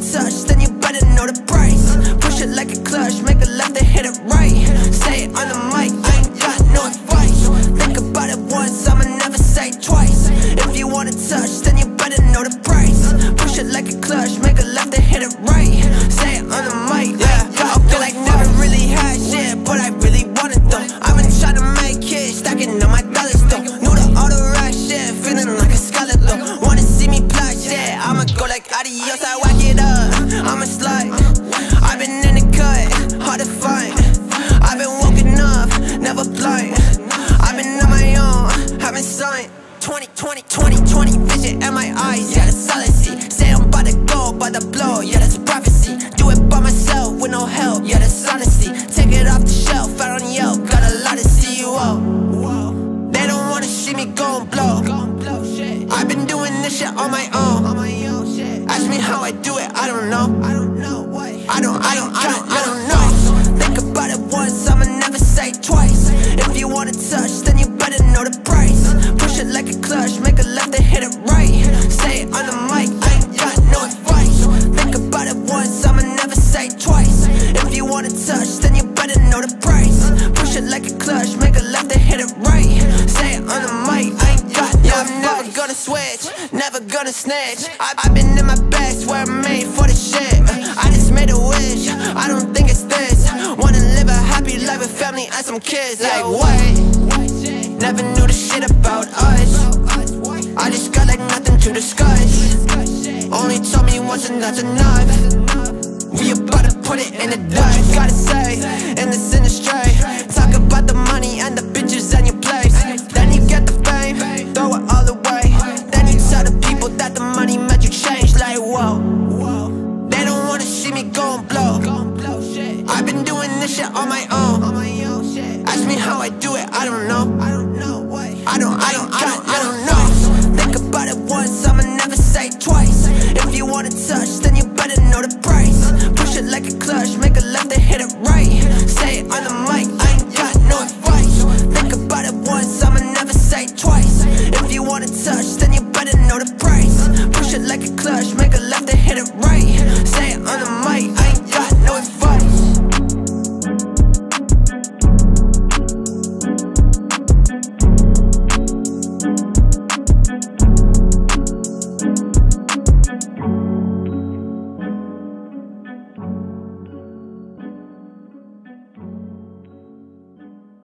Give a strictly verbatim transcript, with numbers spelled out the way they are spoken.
touch, then you better know the price. Push it like a clutch, make a left and hit it right. Say it on the mic, I ain't got no advice. Think about it once, I'ma never say twice. If you wanna touch, then you better know the price. Push it like a clutch, make a left and hit it right. Say it on the mic, yeah. I feel like never really had shit, but I really wanted them. I've been trying to make it, stacking on my dollars though. New to all the right shit, feeling like a scholar though. Wanna see me plot shit, I'ma go like adios, I whack it up. I'm a slide, I've been in the cut, hard to find. I've been woken up, never blind. I've been on my own, haven't signed. Twenty, twenty, twenty, twenty vision in my eyes, yeah, that's all I see. Say I'm about to go by the blow, yeah, that's prophecy. Do it by myself with no help, yeah, that's honesty. Take it off the shelf, out on Yelp, got a lot to see you out. They don't wanna see me go and blow. I've been doing this shit on my own. Ask me how I do it, I don't know. I don't, I don't, I don't, I don't know. Think about it once, I'ma never say twice. If you wanna touch, then you better know the price. Push it like a clutch, make a left and hit it right. Say it on the mic, I ain't got no advice. Think about it once, I'ma never say twice. If you wanna touch, then you better know the price. Push it like a clutch, make a left and hit it right. Say it on the mic, I ain't got no advice. I'm never gonna switch, never gonna snitch. I I've been in my best, where I'm made for the shit. I just made a wish, I don't think it's this. Wanna live a happy life with family and some kids. Like wait, never knew the shit about us. I just got like nothing to discuss. Only told me once and that's enough. We about to put it in the dust. What you gotta say in this industry?